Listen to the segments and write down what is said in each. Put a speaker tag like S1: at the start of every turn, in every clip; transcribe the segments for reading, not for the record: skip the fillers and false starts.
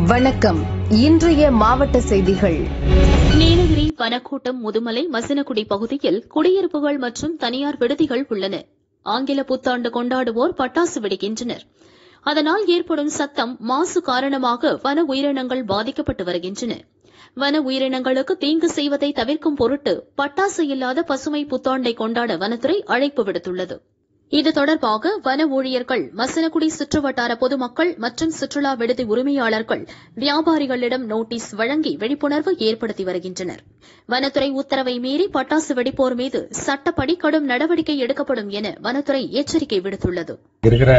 S1: வணக்கம். இன்றைய மாவட்ட செய்திகள்.
S2: நீலகிரி, பனக்கூட்டம், முதுமலை, மசினகுடி பகுதியில் குடியிருப்புகள் மற்றும் தனியார் விடுதிகள் உள்ளன. ஆங்கில புத்தாண்டு கொண்டாடுவோர் பட்டாசு வெடிக்கின்றனர். அதனால் ஏற்படும் சத்தம், மாசு காரணமாக வன உயிரினங்கள் பாதிக்கப்பட்டு வருகின்றன. வன உயிரினங்களுக்கு தீங்கு செய்வதை தவிர்க்கும் பொருட்டு பட்டாசு இல்லாத பசுமை புத்தாண்டை கொண்டாட வனத்துறை அழைப்பு விடுத்துள்ளது. இது தொடர்பாக வன ஊழியர்கள், மசினகுடி சுற்றுவட்டார பொதுமக்கள் மற்றும் சுற்றுலா விடுதி உரிமையாளர்கள் வியாபாரிகளிடம் நோட்டீஸ் வழங்கி விழிப்புணர்வு ஏற்படுத்தி வருகின்றனர். வனத்துறை உத்தரவை மீறி பட்டாசு வெடிப்போர் மீது சட்டப்படி கடும் நடவடிக்கை எடுக்கப்படும் என வனத்துறை எச்சரிக்கை விடுத்துள்ளது.
S3: இருக்கிற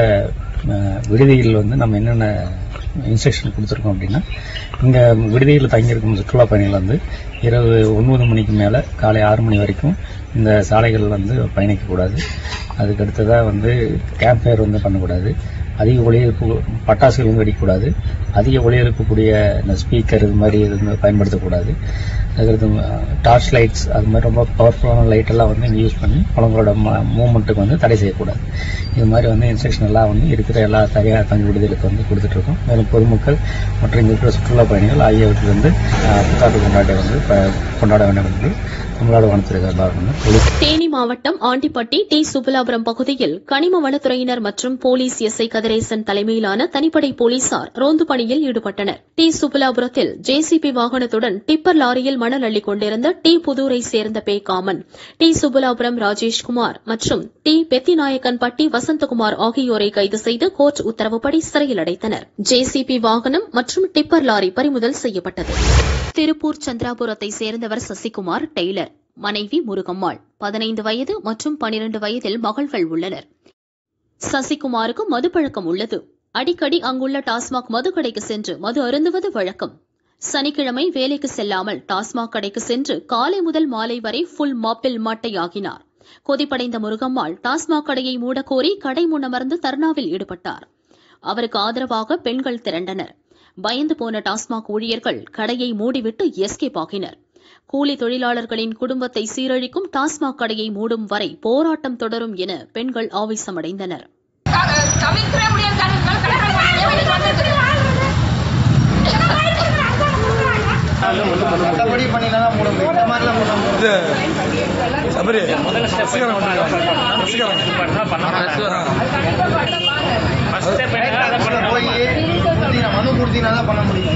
S3: விடுதியில் நம்ம என்னென்ன இன்ஸ்ட்ரக்ஷன் கொடுத்துருக்கோம் அப்படின்னா, இங்க விடுதியில் தங்கியிருக்கும் சுற்றுலா பயணிகள் இரவு 9 மணிக்கு மேல காலை 6 மணி வரைக்கும் இந்த சாலைகள் பயணிக்கக்கூடாது. அதுக்கு அடுத்ததா கேம்ப் ஃபயர் பண்ணக்கூடாது. அதிக ஒளியெழுப்பு பட்டாசுகள் வெடிக்கக்கூடாது. அதிக ஒளியெழுப்பக்கூடிய இந்த ஸ்பீக்கர் இது மாதிரி பயன்படுத்தக்கூடாது. அதுக்கடுத்து டார்ச் லைட்ஸ் அது மாதிரி ரொம்ப பவர்ஃபுல்லான லைட் எல்லாம் இங்கே யூஸ் பண்ணி அவங்களோட மூவ்மெண்ட்டுக்கு தடை செய்யக்கூடாது. இது மாதிரி இன்ஸ்ட்ரக்ஷன் எல்லாம் இருக்கிற எல்லா தனியார் தங்கி விடுதலுக்கு கொடுத்துட்டு இருக்கோம். மேலும் பொதுமக்கள் மற்றும் இங்க இருக்கிற சுற்றுலா பயணிகள் ஆகியவற்றுக்கு புத்தாண்டு கொண்டாட வேண்டும் என்று தமிழ்நாடு வனத்துறை.
S2: தேனி மாவட்டம் ஆண்டிப்பட்டி டி. சுப்புலாபுரம் பகுதியில் கனிம வனத்துறையினர் மற்றும் போலீஸ் எஸ்ஐ கதிரேசன் தலைமையிலான தனிப்படை போலீசார் ரோந்து பணியில் ஈடுபட்டனர். டி. சுப்புலாபுரத்தில் ஜேசிபி வாகனத்துடன் டிப்பர் லாரியில் மணல் அள்ளிக் கொண்டிருந்த டி. புதூரை சேர்ந்த பே. காமன், டி. சுப்புலாபுரம் ராஜேஷ்குமார் மற்றும் டி. பெத்திநாயக்கன்பட்டி வசந்தகுமார் ஆகியோரை கைது செய்து கோர்ட் உத்தரவுப்படி சிறையில் அடைத்தனர். ஜேசிபி வாகனம் மற்றும் டிப்பர் லாரி பறிமுதல் செய்யப்பட்டது. திருப்பூர் சந்திராபுரத்தை சேர்ந்தவர் சசிகுமார் டெய்லர். மனைவி முருகம்மாள். 15 வயது மற்றும் 12 வயதில் மகள்கள் உள்ளனர். சசிகுமாருக்கு மதுப்பழக்கம் உள்ளது. அடிக்கடி அங்குள்ள டாஸ்மாக் மதுக்கடைக்கு சென்று மது அருந்துவது வழக்கம். சனிக்கிழமை வேலைக்கு செல்லாமல் டாஸ்மாக் கடைக்கு சென்று காலை முதல் மாலை வரை ஃபுல் மாப்பில் மட்டையாகினார். கொதிப்படைந்த முருகம்மாள் டாஸ்மாக் கடையை மூடக்கோரி கடை முன்னமர்ந்து தர்ணாவில் ஈடுபட்டார். அவருக்கு ஆதரவாக பெண்கள் திரண்டனர். பயந்து போன டாஸ்மாக் ஊழியர்கள் கடையை மூடிவிட்டு எஸ்கேப் ஆகினர். கூலி தொழிலாளர்களின் குடும்பத்தை சீரழிக்கும் டாஸ்மாக் கடையை மூடும் வரை போராட்டம் தொடரும் என பெண்கள் ஆவேசமடைந்தனர்.
S4: மனு கொடுத்தீங்கன்னா தான் பண்ண முடியும்.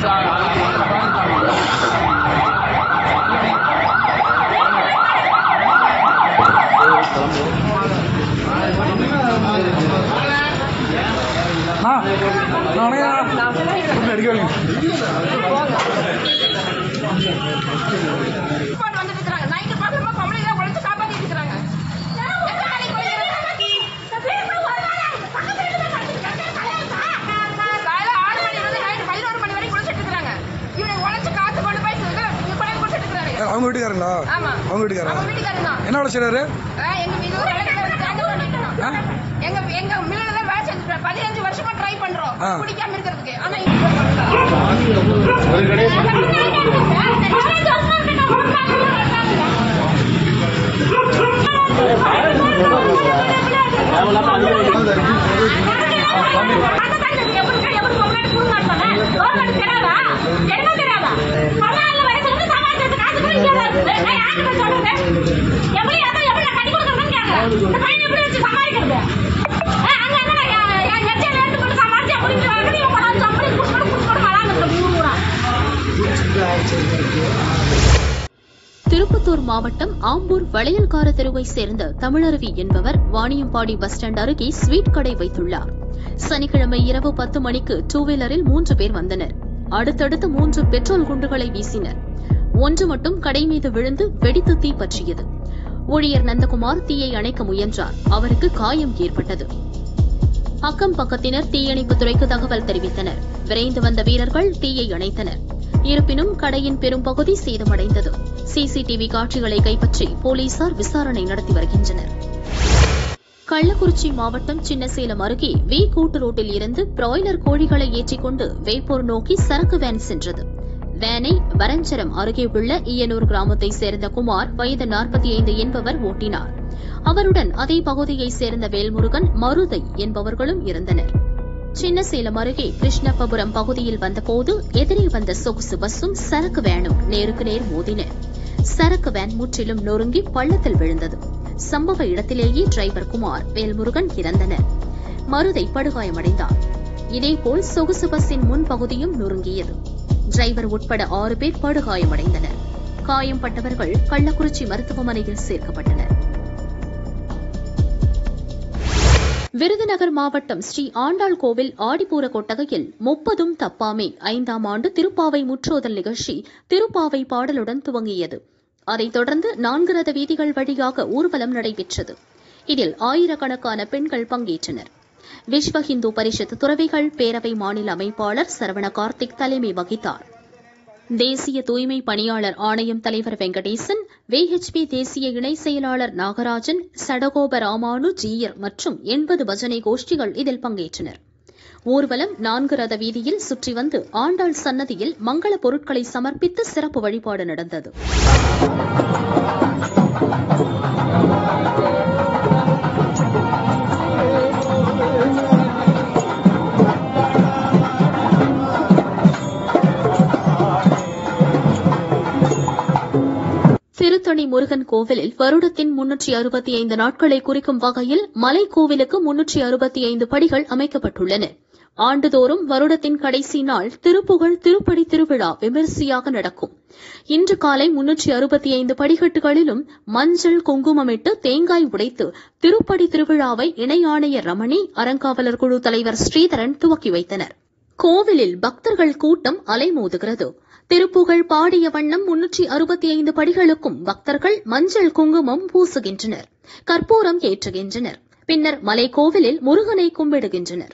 S5: அவங்க வீட்டுக்காரங்களா? அவங்க வீட்டுக்காரங்க என்ன வேலை செய்யறாரு?
S6: எங்க மில்லுல வேலை செஞ்சுட்டு 15 வருஷமா ட்ரை பண்றோம் குடிக்காம இருக்கிறதுக்கு. ஆனா
S2: திருப்பத்தூர் மாவட்டம் ஆம்பூர் வளையல்கார தெருவை சேர்ந்த தமிழருவி என்பவர் வாணியம்பாடி பஸ் ஸ்டாண்ட் அருகே ஸ்வீட் கடை வைத்துள்ளார். சனிக்கிழமை இரவு 10 மணிக்கு 2 வீலரில் 3 பேர் வந்தனர். அடுத்தடுத்து 3 பெட்ரோல் குண்டுகளை வீசினர். ஒன்று மட்டும் கடை மீது விழுந்து வெடித்து தீ பற்றியது. ஊழியர் நந்தகுமார் தீயை அணைக்க முயன்றார். அவருக்கு காயம் ஏற்பட்டது. அக்கம் பக்கத்தினர் தீயணைப்புத் துறைக்கு தகவல் தெரிவித்தனர். விரைந்து வந்த வீரர்கள் தீயை அணைத்தனர். இருப்பினும் கடையின் பெரும்பகுதி சேதமடைந்தது. சிசிடிவி காட்சிகளை கைப்பற்றி போலீசார் விசாரணை நடத்தி வருகின்றனர். கள்ளக்குறிச்சி மாவட்டம் சின்னசேலம் அருகே வி கூட்டு ரோட்டில் இருந்து பிராய்லர் கோழிகளை ஏற்றிக்கொண்டு வேப்பூர் நோக்கி சரக்கு வேன் சென்றது. வேனை வரஞ்சரம் அருகே உள்ள ஈயனூர் கிராமத்தை சேர்ந்த குமார், வயது 45 என்பவர் ஓட்டினார். அவருடன் அதே பகுதியைச் சேர்ந்த வேல்முருகன், மருதை என்பவர்களும் இருந்தனர். சின்னசேலம் அருகே கிருஷ்ணப்பபுரம் பகுதியில் வந்தபோது எதிரே வந்த சொகுசு பஸ்ஸும் சரக்கு வேனும் நேருக்கு நேர் மோதின. சரக்கு வேன் முற்றிலும் நொறுங்கி பள்ளத்தில் விழுந்தது. சம்பவ இடத்திலேயே டிரைவர் குமார், வேல்முருகன் இறந்தனர். மருதை படுகாயமடைந்தார். இதேபோல் சொகுசு பஸ்ஸின் முன்பகுதியும் நொறுங்கியது. டிரைவர் உட்பட 6 பேர் படுகாயமடைந்தனர். காயம்பட்டவர்கள் கள்ளக்குறிச்சி மருத்துவமனையில் சேர்க்கப்பட்டனர். விருதுநகர் மாவட்டம் ஸ்ரீ ஆண்டாள் கோவில் ஆடிப்பூர கொட்டகையில் 30ம் தப்பாமே 5ஆம் ஆண்டு திருப்பாவை முற்றோதல் நிகழ்ச்சி திருப்பாவை பாடலுடன் துவங்கியது. அதைத் தொடர்ந்து 4 ரத வீதிகள் வழியாக ஊர்வலம் நடைபெற்றது. இதில் ஆயிரக்கணக்கான பெண்கள் பங்கேற்றனர். விஸ்வ ஹிந்து பரிஷத் துறவிகள் பேரவை மாநில அமைப்பாளர் சரவண கார்த்திக் தலைமை வகித்தார். தேசிய தூய்மை பணியாளர் ஆணையம் தலைவர் வெங்கடேசன், VHP தேசிய இணை செயலாளர் நாகராஜன், சடகோப ராமானு ஜீயர் மற்றும் 80 பஜனை கோஷ்டிகள் இதில் பங்கேற்றனர். ஊர்வலம் 4 ரத வீதியில் சுற்றி வந்து ஆண்டாள் சன்னதியில் மங்கள பொருட்களை சமர்ப்பித்து சிறப்பு வழிபாடு நடந்தது. திருத்தணி முருகன் கோவிலில் வருடத்தின் 365 நாட்களை குறிக்கும் வகையில் மலைக்கோவிலுக்கு 365 படிகள் அமைக்கப்பட்டுள்ளன. ஆண்டுதோறும் வருடத்தின் கடைசி நாள் திருப்புகழ் திருப்படி திருவிழா விமரிசையாக நடக்கும். இன்று காலை 365 படிக்கட்டுகளிலும் மஞ்சள் குங்குமமிட்டு தேங்காய் உடைத்து திருப்படி திருவிழாவை இணை ஆணையர் ரமணி, அறங்காவலர் குழு தலைவர் ஸ்ரீதரன் துவக்கி வைத்தனர். கோவிலில் பக்தர்கள் கூட்டம் அலைமோதுகிறது. திருப்புகழ் பாடிய வண்ணம் 365 படிகளுக்கும் பக்தர்கள் மஞ்சள் குங்குமம் பூசுகின்றனர், கற்பூரம் ஏற்றுகின்றனர். பின்னர் மலைக்கோவிலில் முருகனை கும்பிடுகின்றனர்.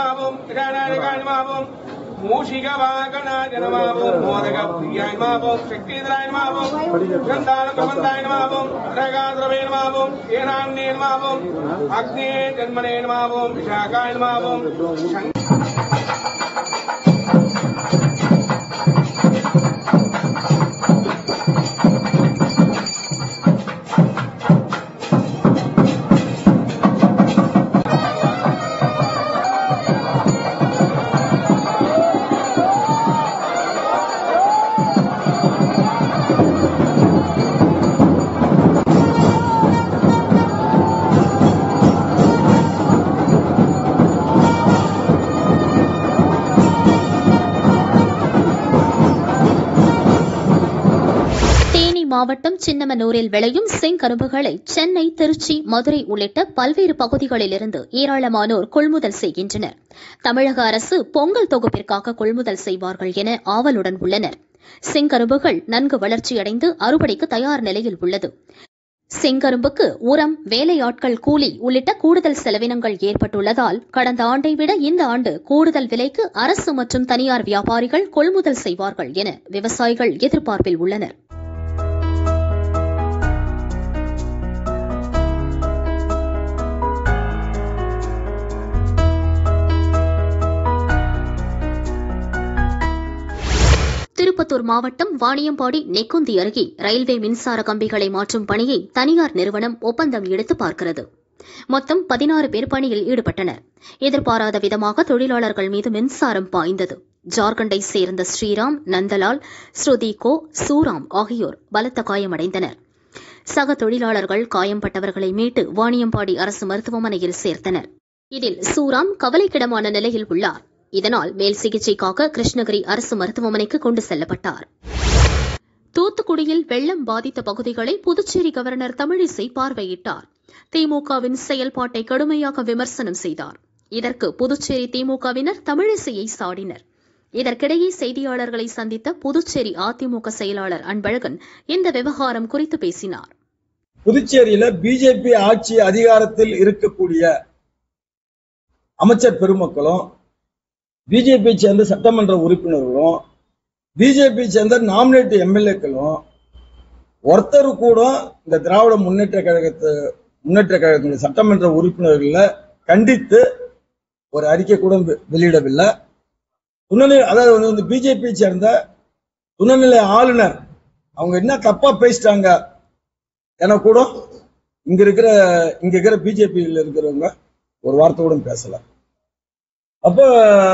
S2: மாவட்டம் சின்னமனூரில் விளையும் செங்கரும்புகளை சென்னை, திருச்சி, மதுரை உள்ளிட்ட பல்வேறு பகுதிகளிலிருந்து ஏராளமானோர் கொள்முதல் செய்கின்றனர். தமிழக அரசு பொங்கல் தொகுப்பிற்காக கொள்முதல் செய்வார்கள் என ஆவலுடன் உள்ளனர். செங்கரும்புகள் நன்கு வளர்ச்சியடைந்து அறுவடைக்கு தயார் நிலையில் உள்ளது. செங்கரும்புக்கு உரம், வேலையாட்கள் கூலி உள்ளிட்ட கூடுதல் செலவினங்கள் ஏற்பட்டுள்ளதால் கடந்த ஆண்டை விட இந்த ஆண்டு கூடுதல் விலைக்கு அரசு மற்றும் தனியார் வியாபாரிகள் கொள்முதல் செய்வார்கள் என விவசாயிகள் எதிர்பார்ப்பில் உள்ளனர். திருப்பத்தூர் மாவட்டம் வாணியம்பாடி நெக்குந்தி அருகே ரயில்வே மின்சார கம்பிகளை மாற்றும் பணியை தனியார் நிறுவனம் ஒப்பந்தம் எடுத்து பார்க்கிறது. மொத்தம் 16 பேர் பணியில் ஈடுபட்டனர். எதிர்பாராத விதமாக தொழிலாளர்கள் மீது மின்சாரம் பாய்ந்தது. ஜார்க்கண்டை சேர்ந்த ஸ்ரீராம், நந்தலால், ஸ்ருதிகோ, சூராம் ஆகியோர் பலத்த காயமடைந்தனர். சக தொழிலாளர்கள் காயம்பட்டவர்களை மீட்டு வாணியம்பாடி அரசு மருத்துவமனையில் சேர்த்தனர். இதில் சூராம் கவலைக்கிடமான நிலையில் உள்ளார். இதனால் மேல் சிகிச்சைக்காக கிருஷ்ணகிரி அரசு மருத்துவமனைக்கு கொண்டு செல்லப்பட்டார். தூத்துக்குடியில் வெள்ளம் பாதித்த பகுதிகளை புதுச்சேரி கவர்னர் தமிழிசை பார்வையிட்டார். திமுகவின் செயல்பாட்டை கடுமையாக விமர்சனம் செய்தார். இதற்கு புதுச்சேரி திமுகவினர் தமிழிசையை சாடினர். இதற்கிடையே செய்தியாளர்களை சந்தித்த புதுச்சேரி அதிமுக செயலாளர் அன்பழகன் இந்த விவகாரம் குறித்து பேசினார்.
S7: புதுச்சேரியில பிஜேபி ஆட்சி அதிகாரத்தில் இருக்கக்கூடிய அமைச்சர் பெருமக்களும், பிஜேபி சேர்ந்த சட்டமன்ற உறுப்பினர்களும், பிஜேபி சேர்ந்த நாமினேட் எம்எல்ஏக்களும் ஒருத்தர் கூட இந்த திராவிட முன்னேற்ற கழகத்தின் சட்டமன்ற உறுப்பினர்களை கண்டித்து ஒரு அறிக்கை கூட வெளியிடவில்லை. அதாவது வந்து பிஜேபி சேர்ந்த துணைநிலை ஆளுநர் அவங்க என்ன தப்பா பேசிட்டாங்க என கூட இங்க இருக்கிற பிஜேபியில் இருக்கிறவங்க ஒரு வார்த்தை கூட பேசல. அப்போ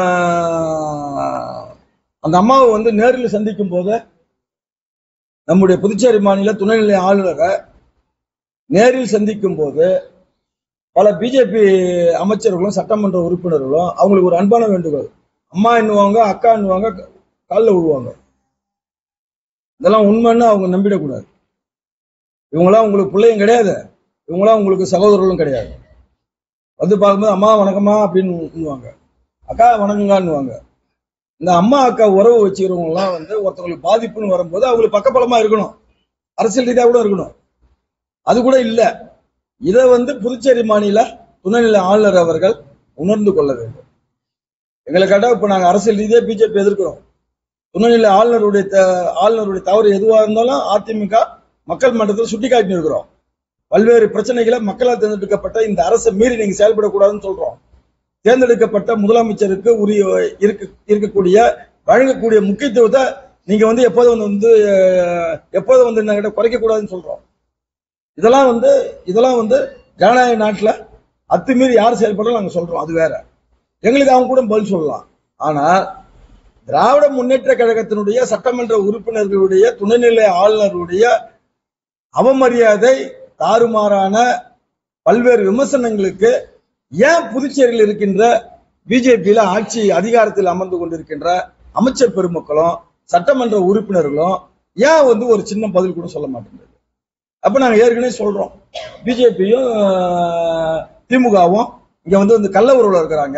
S7: அந்த அம்மாவை வந்து நேரில் சந்திக்கும் போது நம்முடைய புதுச்சேரி மாநில துணைநிலை ஆளுநரை நேரில் சந்திக்கும் போது பல பிஜேபி அமைச்சர்களும் சட்டமன்ற உறுப்பினர்களும் அவங்களுக்கு ஒரு அன்பான வேண்டுகோள், அம்மா என்னுவாங்க, அக்கா என்னுவாங்க, காலில் விழுவாங்க. இதெல்லாம் உண்மைன்னு அவங்க நம்பிடக்கூடாது. இவங்களாம் உங்களுக்கு பிள்ளையும் கிடையாது, இவங்களாம் உங்களுக்கு சகோதரர்களும் கிடையாது. வந்து பார்க்கும்போது அம்மா வணக்கம்மா அப்படின்னு, அக்கா வணக்கங்கான்னுவாங்க. இந்த அம்மா அக்கா உறவு வச்சுக்கிறவங்க எல்லாம் வந்து ஒருத்தவங்களுக்கு பாதிப்புன்னு வரும்போது அவங்களுக்கு பக்கபலமா இருக்கணும், அரசியல் ரீதியா கூட இருக்கணும். அது கூட இல்ல. இதை வந்து புதுச்சேரி மாநில துணைநிலை ஆளுநர் அவர்கள் உணர்ந்து கொள்ள வேண்டும். எங்களுக்காக இப்ப நாங்க அரசியல் ரீதியா பிஜேபி எதிர்க்கிறோம். துணைநிலை ஆளுநருடைய தவறு எதுவா இருந்தாலும் அதிமுக மக்கள் மன்றத்தில் சுட்டிக்காட்டி இருக்கிறோம். பல்வேறு பிரச்சனைகளை மக்களால் தேர்ந்தெடுக்கப்பட்ட இந்த அரசை மீறி நீங்க செயல்படக்கூடாதுன்னு சொல்றோம். தேர்ந்தெடுக்கப்பட்ட முதலமைச்சருக்கு இருக்கக்கூடிய வழங்கக்கூடிய முக்கியத்துவத்தை நீங்க வந்து எப்போதும் வந்து என்கிட்ட குறைக்க கூடாதுன்னு சொல்றோம். இதெல்லாம் வந்து ஜனநாயக நாட்டுல அத்துமீறி யார் செயல்படலாம் நாங்க சொல்றோம். அது வேற, எங்களுக்கு அவங்க கூட பதில் சொல்லலாம். ஆனா திராவிட முன்னேற்ற கழகத்தினுடைய சட்டமன்ற உறுப்பினர்களுடைய துணைநிலை ஆளுநருடைய அவமரியாதை, தாறுமாறான பல்வேறு விமர்சனங்களுக்கு ஏன் புதுச்சேரியில் இருக்கின்ற பிஜேபியில ஆட்சி அதிகாரத்தில் அமர்ந்து கொண்டிருக்கின்ற அமைச்சர் பெருமக்களும் சட்டமன்ற உறுப்பினர்களும் ஏன் வந்து ஒரு சின்ன பதில் கூட சொல்ல மாட்டேங்குது? அப்ப நாங்க ஏற்கனவே சொல்றோம், பிஜேபியும் திமுகவும் இங்க வந்து கள்ள உறவுல இருக்கிறாங்க.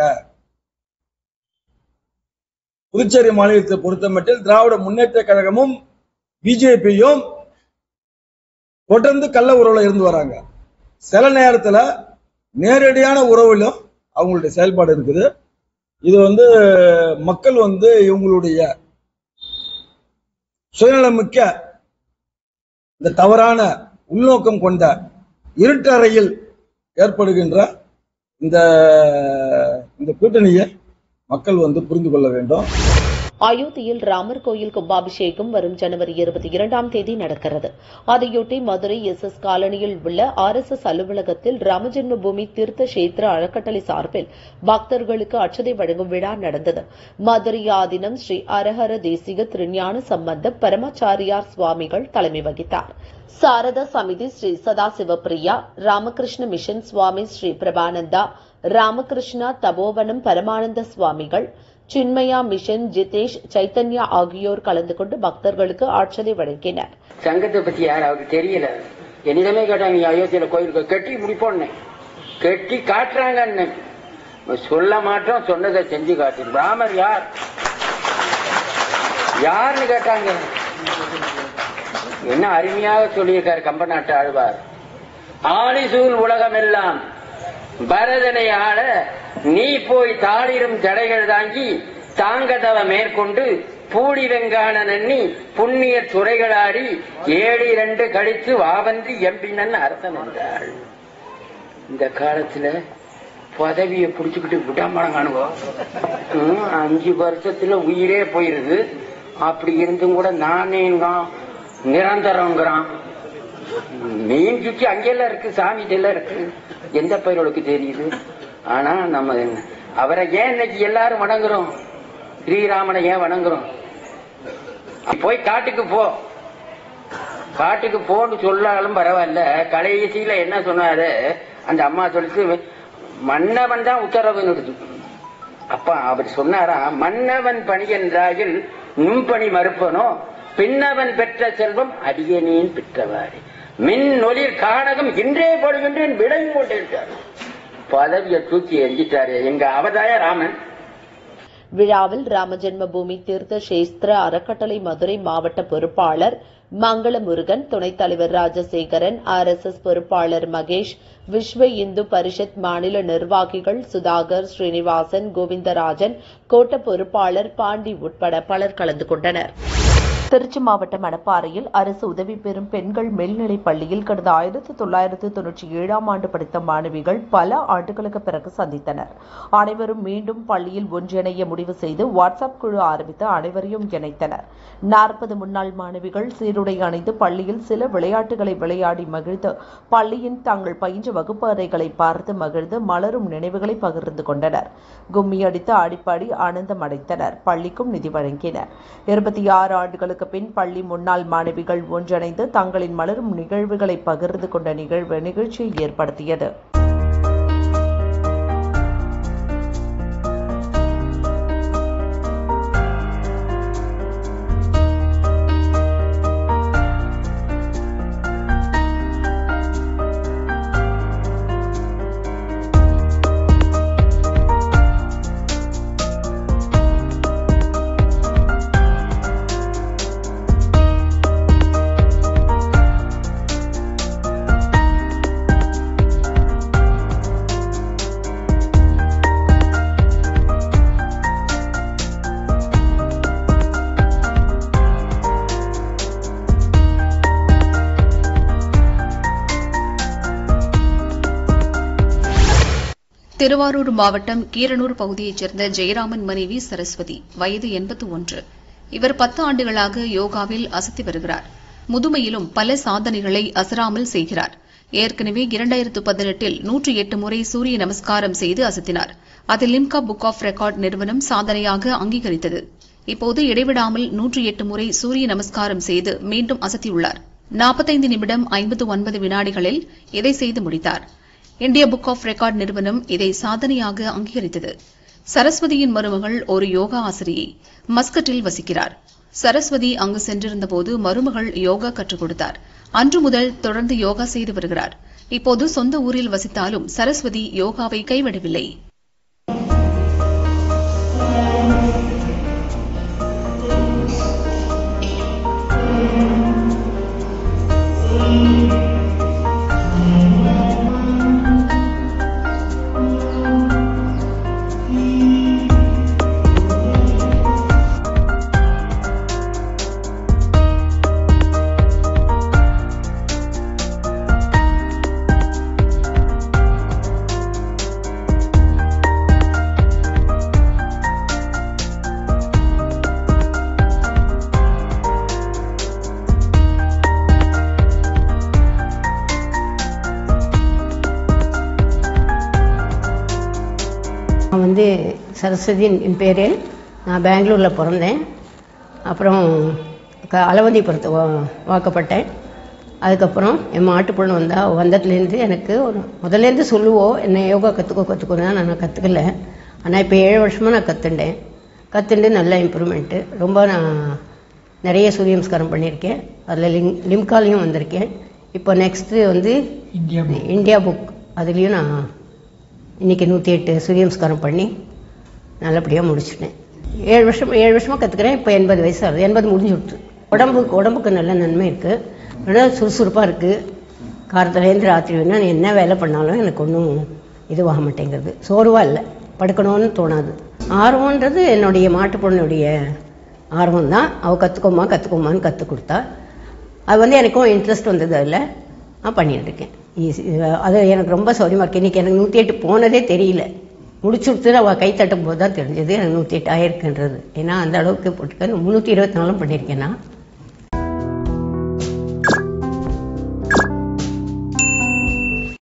S7: புதுச்சேரி மாநிலத்தை பொறுத்தமட்டில் திராவிட முன்னேற்ற கழகமும் பிஜேபியும் தொடர்ந்து கள்ள உறவுல இருந்து வராங்க. சில நேரத்துல நேரடியான உறவிலும் அவங்களுடைய செயல்பாடு இருக்குது. இது வந்து மக்கள் வந்து இவங்களுடைய சுயநலமிக்க இந்த தவறான உள்நோக்கம் கொண்ட இருட்டறையில் ஏற்படுகின்ற இந்த கூட்டணியை மக்கள் வந்து புரிந்து கொள்ள வேண்டும்.
S8: அயோத்தியில் ராமர் கோயில் கும்பாபிஷேகம் வரும் ஜனவரி 22ஆம் தேதி நடக்கிறது. அதையொட்டி மதுரை SS காலனியில் உள்ள RSS அலுவலகத்தில் ராமஜென்ம பூமி தீர்த்த கஷேத்திர அறக்கட்டளை சார்பில் பக்தர்களுக்கு அட்சதை வழங்கும் விழா நடந்தது. மதுரை ஆதீனம் ஸ்ரீ அரஹர தேசிக திருஞான சம்பந்த பரமாச்சாரியார் சுவாமிகள் தலைமை வகித்தார். சாரதா சமிதி ஸ்ரீ சதாசிவப்பிரியா, ராமகிருஷ்ண மிஷன் சுவாமி ஸ்ரீ பிரபானந்தா, ராமகிருஷ்ணா தபோவனம் பரமானந்த சுவாமிகள், சின்மயா மிஷன் ஜிதேஷ், சைத்தன்யா ஆகியோர் கலந்து கொண்டு பக்தர்களுக்கு ஆட்சதை வழங்கினர்.
S9: சங்கத்தை பத்தி யார் அவருக்கு தெரியல. என்னிடமே கேட்டாங்க, நீ அயோத்தியில கோயிலுக்கு கட்டி முடிப்போன்னு, கட்டி காட்டுறாங்கன்னு. சொல்ல மாட்டோம், சொன்னதை செஞ்சு காட்டு. ராமர் யார் யாருன்னு கேட்டாங்க. என்ன அருமையாக சொல்லியிருக்காரு கம்பநாட்டு ஆழ்வார். ஆழிசூழ் உலகம் எல்லாம் பரதனை ஆள நீ போய் தாளிரும் ஜடைகள் தாங்கி தாங்கதவ மேற்கொண்டு பூடி வெங்கான நன்னி புண்ணிய துறைகளாடி 7 கழித்து வாவன்றி எம்பினன் அரசன் என்றாள். இந்த காலத்துல பதவியை பிடிச்சுக்கிட்டு விடாமலங்கானுவோம். 5 வருஷத்துல உயிரே போயிருது. அப்படி இருந்தும் கூட நானே நிரந்தரங்கிறான். மீன் சுற்றி அங்கெல்லாம் இருக்கு, சாமிட்டெல்லாம் இருக்கு, எந்த பயிர்களுக்கு தெரியுது. ஆனா நம்ம அவரை ஏன் இன்னைக்கு எல்லாரும் வணங்குறோம்? ஸ்ரீராமனை ஏன் வணங்குறோம்? போய் காட்டுக்கு போன்னு சொல்லாலும் பரவாயில்ல. கடைசியில என்ன சொன்னாரு அந்த அம்மா சொல்லிட்டு, மன்னவன் தான் உத்தரவு. அப்பா அவர் சொன்னாரா, மன்னவன் பணி என்றாயில் நும்பணி மறுப்பனோ, பின்னவன் பெற்ற செல்வம் அடியனேன் பெற்றவாறு, மின் ஒளிர் காணகம் இன்றே போடுகின்றேன் விடை போட்டிருக்காரு. பதவியை தூக்கி எரிஞ்சிட்டாரு எங்க அவதாய ராமன்.
S8: விழாவில் ராமஜென்ம பூமி தீர்த்த கஷேத்திர அறக்கட்டளை மதுரை மாவட்ட பொறுப்பாளர் மங்களமுருகன், துணைத் தலைவர் ராஜசேகரன், RSS பொறுப்பாளர் மகேஷ், விஸ்வ இந்து பரிஷத் மாநில நிர்வாகிகள் சுதாகர், ஸ்ரீனிவாசன், கோவிந்தராஜன், கோட்ட பொறுப்பாளர் பாண்டி உட்பட பலர் கலந்து கொண்டனர். திருச்சி மாவட்டம் மணப்பாறையில் அரசு உதவி பெறும் பெண்கள் மேல்நிலைப் பள்ளியில் கடந்த 1997ஆம் ஆண்டு படித்த மாணவிகள் பல ஆண்டுகளுக்கு பிறகு சந்தித்தனர். அனைவரும் மீண்டும் பள்ளியில் ஒன்றிணைய முடிவு செய்து வாட்ஸ்அப் குழு ஆரம்பித்து அனைவரையும் இணைத்தனர். 40 முன்னாள் மாணவிகள் சீருடை அணிந்து பள்ளியில் சில விளையாட்டுகளை விளையாடி மகிழ்ந்து பள்ளியின் தாங்கள் பயின்ற வகுப்பு அறைகளை பார்த்து மகிழ்ந்து மலரும் நினைவுகளை பகிர்ந்து கொண்டனர். கும்மி அடித்து ஆடிப்பாடி ஆனந்தம் அடைத்தனர். பள்ளிக்கும் நிதி வழங்கினர். 26 ஆண்டுகளுக்கு பின் பள்ளி முன்னாள் மாணவிகள் ஒன்றிணைந்து தங்களின் மலரும் நிகழ்வுகளை பகிர்ந்து கொண்ட நிகழ்ச்சியை ஏற்படுத்தியது.
S10: திருவாரூர் மாவட்டம் கீரனூர் பகுதியைச் சேர்ந்த ஜெயராமன் மனைவி சரஸ்வதி, வயது 81. இவர் 10 ஆண்டுகளாக யோகாவில் அசத்தி வருகிறார். முதுமையிலும் பல சாதனைகளை அசராமல் செய்கிறார். ஏற்கனவே 2018இல் 108 முறை சூரிய நமஸ்காரம் செய்து அசத்தினார். அதில் லிம்கா புக் ஆஃப் ரெக்கார்ட் நிறுவனம் சாதனையாக அங்கீகரித்தது. இப்போது இடைவிடாமல் 108 முறை சூரிய நமஸ்காரம் செய்து மீண்டும் அசத்தியுள்ளார். 45 நிமிடம் 59 வினாடிகளில் இதை செய்து முடித்தார். இந்தியா புக் ஆஃப் ரெக்கார்ட் நிறுவனம் இதை சாதனையாக அங்கீகரித்தது. சரஸ்வதியின் மருமகள் ஒரு யோகா ஆசிரியை மஸ்கட்டில் வசிக்கிறார். சரஸ்வதி அங்கு சென்றிருந்தபோது மருமகள் யோகா கற்றுக் கொடுத்தார். அன்று முதல் தொடர்ந்து யோகா செய்து வருகிறார். இப்போது சொந்த ஊரில் வசித்தாலும் சரஸ்வதி யோகாவை கைவிடவில்லை.
S11: நான் சரஸ்வதி என் பேர். நான் பெங்களூரில் பிறந்தேன். அப்புறம் அளவந்திபுரத்து வாக்கப்பட்டேன். அதுக்கப்புறம் என் மாட்டு பொண்ணு வந்ததுலேருந்து எனக்கு முதல்லேருந்து சொல்லுவோம் என்னை யோகா கற்றுக்கோன்னா நான் கற்றுக்கல. ஆனால் இப்போ 7 வருஷமாக நான் கற்றுண்டு நல்ல இம்ப்ரூவ்மெண்ட்டு. ரொம்ப நான் நிறைய சூரிய நமஸ்காரம் பண்ணியிருக்கேன். அதில் லிம்காலையும் வந்திருக்கேன். இப்போ நெக்ஸ்ட்டு இந்தியா புக் அதுலேயும் நான் இன்றைக்கி 108 சூரிய நமஸ்காரம் பண்ணி நல்லபடியாக முடிச்சுட்டேன். 7 வருஷமாக கற்றுக்கிறேன். இப்போ 80 வயசு ஆகுது. 80 முடிஞ்சு விட்டு உடம்புக்கு நல்ல நன்மை இருக்குது. நல்லா சுறுசுறுப்பாக இருக்குது. காலத்துலேருந்து ராத்திரி வேணால் என்ன வேலை பண்ணாலும் எனக்கு ஒன்றும் இதுவாக மாட்டேங்கிறது. சோர்வாக இல்லை. படுக்கணும்னு தோணாது. ஆர்வம்ன்றது என்னுடைய மாட்டு பொண்ணுடைய ஆர்வம் தான். அவள் கற்றுக்கோமான்னு கற்றுக் கொடுத்தா. அது எனக்கும் இன்ட்ரெஸ்ட் வந்தது. அதில் நான் பண்ணிட்டுருக்கேன். அது எனக்கு ரொம்ப சௌரியமாக இருக்குது. இன்றைக்கி எனக்கு 108 போனதே தெரியல. முடிச்சுடுத்து அவள் கை தட்டும் போது தான் தெரிஞ்சது எனக்கு 108 ஆயிருக்குன்றது. ஏன்னா அந்த அளவுக்கு போட்டுக்க 324 பண்ணியிருக்கேன் நான்.